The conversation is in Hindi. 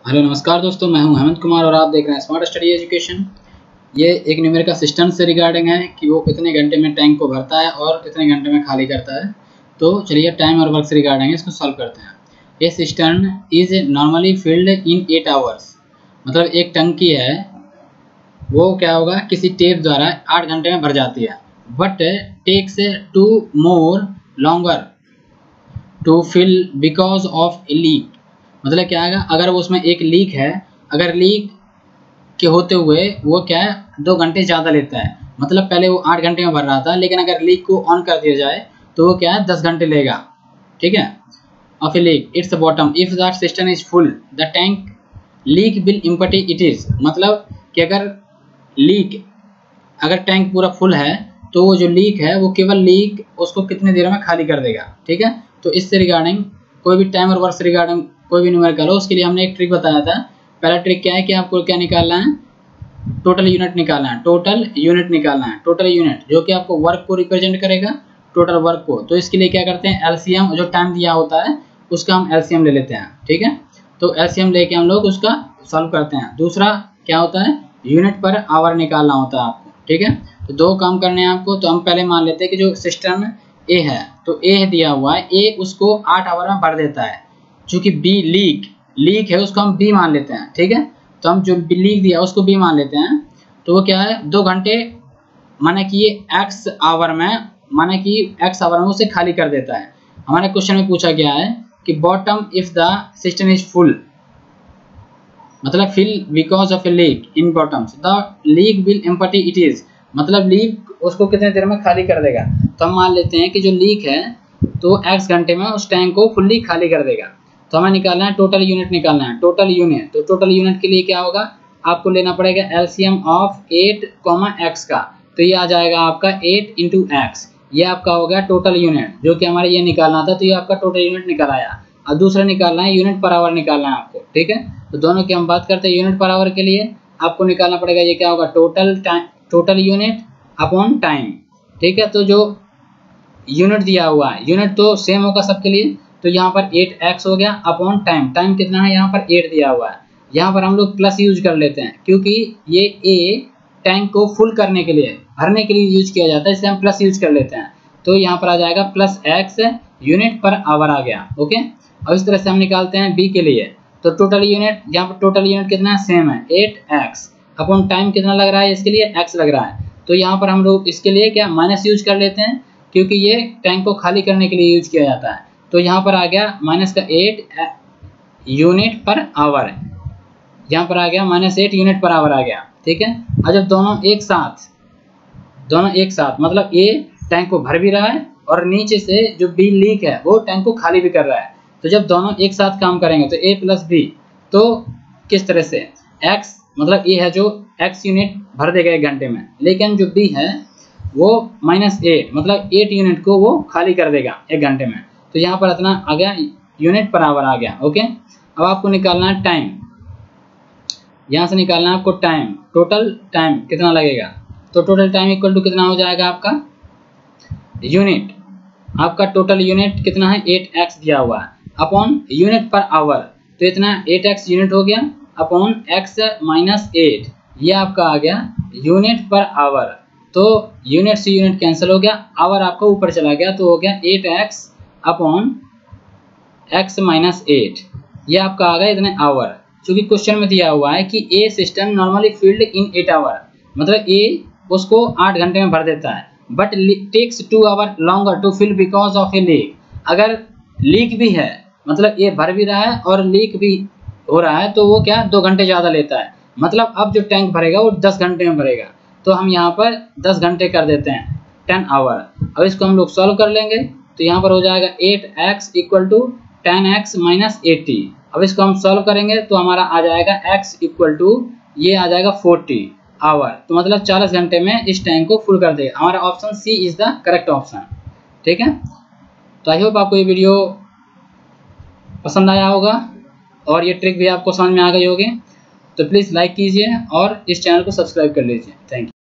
हेलो नमस्कार दोस्तों, मैं हूं हेमंत कुमार और आप देख रहे हैं स्मार्ट स्टडी एजुकेशन। ये एक न्यूमेरिकल सिस्टम से रिगार्डिंग है कि वो इतने घंटे में टैंक को भरता है और इतने घंटे में खाली करता है। तो चलिए टाइम और वर्क से रिगार्डिंग है, इसको सॉल्व करते हैं। ये system is normally filled in 8 hours. मतलब एक टंकी है वो क्या होगा, किसी टेप द्वारा 8 घंटे में भर जाती है, but takes 2 more longer to fill because of a leak. मतलब क्या है, अगर वो उसमें एक लीक है, अगर लीक के होते हुए वो क्या है 2 घंटे ज़्यादा लेता है। मतलब पहले वो 8 घंटे में भर रहा था, लेकिन अगर लीक को ऑन कर दिया जाए तो वो क्या है 10 घंटे लेगा। ठीक है। Of a leak it's bottom if that system is full the tank leak will empty it is. मतलब कि अगर टैंक पूरा फुल है तो वो जो लीक है वो केवल लीक उसको कितनी देर में खाली कर देगा। ठीक है। तो इससे रिगार्डिंग कोई भी टाइम और वर्क से रिगार्डिंग कोई भी न्यूमेरिकल हो, उसके लिए हमने एक ट्रिक बताया था। पहला ट्रिक क्या है कि आपको क्या निकालना है, टोटल यूनिट निकालना है। टोटल यूनिट निकालना है, टोटल यूनिट जो कि आपको वर्क को रिप्रेजेंट करेगा, टोटल वर्क को। तो इसके लिए क्या करते हैं, एलसीएम जो टाइम दिया होता है उसका हम एलसीएम ले लेते हैं। ठीक है। तो एलसीएम लेके हम लोग उसका सॉल्व करते हैं। दूसरा क्या होता है, यूनिट पर आवर निकालना होता है आपको। ठीक है। तो 2 काम करने हैं आपको। तो हम पहले मान लेते हैं कि जो सिस्टम ए है, तो ए दिया हुआ है, ए उसको 8 आवर में भर देता है। चूंकि बी लीक है उसको हम बी मान लेते हैं। ठीक है। तो हम जो लीक दिया उसको बी मान लेते हैं। तो वो क्या है 2 घंटे माने कि ये एक्स आवर में उसे खाली कर देता है। हमारे क्वेश्चन में पूछा गया है कि bottom if the system is full, मतलब fill because of a leak in bottoms the leak will empty it is. मतलब लीक उसको कितने देर में खाली कर देगा। तो हम मान लेते हैं कि जो लीक है तो x घंटे में उस टैंक को फुल्ली खाली कर देगा। तो हमें निकालना है टोटल यूनिट निकालना है, टोटल यूनिट। तो टोटल यूनिट के लिए क्या होगा, आपको लेना पड़ेगा एलसीएम ऑफ 8, x का। तो ये आ जाएगा आपका 8 × x। ये आपका हो गया टोटल यूनिट, जो कि हमारे ये निकालना था। तो ये आपका टोटल यूनिट निकल आया। और दूसरा निकालना है यूनिट पर आवर निकालना है आपको। ठीक है। तो दोनों की हम बात करते हैं। यूनिट पर आवर के लिए आपको निकालना पड़ेगा, ये क्या होगा, टोटल यूनिट अपॉन टाइम। ठीक है। तो जो यूनिट दिया हुआ है, यूनिट तो सेम होगा सबके लिए। तो यहाँ पर 8x हो गया अपॉन टाइम। टाइम कितना है, यहाँ पर 8 दिया हुआ है। यहाँ पर हम लोग प्लस यूज कर लेते हैं, क्योंकि ये ए टैंक को फुल करने के लिए, भरने के लिए यूज किया जाता है, इसलिए हम प्लस यूज कर लेते हैं। तो यहाँ पर आ जाएगा plus x unit per hour आ गया। ओके। और इस तरह से हम निकालते हैं बी के लिए। तो टोटल यूनिट, यहाँ पर टोटल यूनिट कितना है, सेम है 8x अपॉन टाइम कितना लग रहा है, इसके लिए x लग रहा है। तो यहाँ पर हम लोग इसके लिए क्या माइनस यूज कर लेते हैं, क्योंकि ये टैंक को खाली करने के लिए यूज किया जाता है। तो यहाँ पर आ गया माइनस का 8 यूनिट पर आवर, यहाँ पर आ गया -8 यूनिट पर आवर आ गया। ठीक है। और जब दोनों एक साथ मतलब ए टैंक को भर भी रहा है और नीचे से जो बी लीक है वो टैंक को खाली भी कर रहा है। तो जब दोनों एक साथ काम करेंगे तो ए प्लस बी, तो किस तरह से x मतलब ए है जो x यूनिट भर देगा 1 घंटे में, लेकिन जो बी है वो -8 मतलब 8 यूनिट को वो खाली कर देगा 1 घंटे में। तो यहाँ पर इतना आ गया यूनिट पर आवर आ गया। ओके। अब आपको निकालना है टाइम, यहाँ से निकालना है आपको टाइम, टोटल टाइम कितना लगेगा। तो टोटल टाइम इक्वल टू कितना हो जाएगा आपका यूनिट, आपका टोटल यूनिट कितना है 8x दिया हुआ है अपॉन यूनिट पर आवर। तो इतना 8x यूनिट हो गया अपॉन x -8, ये आपका आ गया यूनिट पर आवर। तो यूनिट से यूनिट कैंसिल हो गया, आवर आपका ऊपर चला गया, तो हो गया 8x अपॉन x -8, ये आपका आ गया इतने आवर। चूंकि क्वेश्चन में दिया हुआ है कि a system normally filled in 8 hour, मतलब ए उसको 8 घंटे में भर देता है, but takes 2 hour longer to fill because of a leak. अगर लीक भी है, मतलब ये भर भी रहा है और लीक भी हो रहा है, तो वो क्या 2 घंटे ज़्यादा लेता है। मतलब अब जो टैंक भरेगा वो 10 घंटे में भरेगा। तो हम यहाँ पर 10 घंटे कर देते हैं 10 आवर। अब इसको हम लोग सॉल्व कर लेंगे। तो यहाँ पर हो जाएगा 8x इक्वल टू 10x -80। अब इसको हम सॉल्व करेंगे तो हमारा आ जाएगा x इक्वल टू ये आ जाएगा 40 आवर। तो मतलब 40 घंटे में इस टैंक को फुल कर देगा। हमारा option C is the correct option. ठीक है। तो आई होप आपको ये वीडियो पसंद आया होगा और ये ट्रिक भी आपको समझ में आ गई होगी। तो प्लीज़ लाइक कीजिए और इस चैनल को सब्सक्राइब कर लीजिए। Thank you.